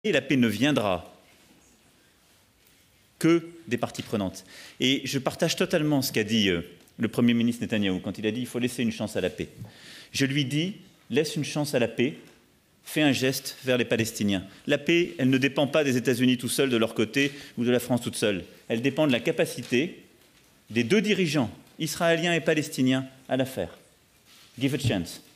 Et la paix ne viendra que des parties prenantes. Et je partage totalement ce qu'a dit le Premier ministre Netanyahou quand il a dit qu'il faut laisser une chance à la paix. Je lui dis, laisse une chance à la paix, fais un geste vers les Palestiniens. La paix, elle ne dépend pas des États-Unis tout seuls de leur côté ou de la France toute seule. Elle dépend de la capacité des deux dirigeants, israéliens et palestiniens, à la faire. Give a chance.